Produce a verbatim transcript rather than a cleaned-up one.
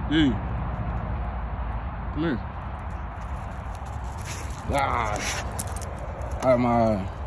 Hey. Come here. Ah. Out of my eye.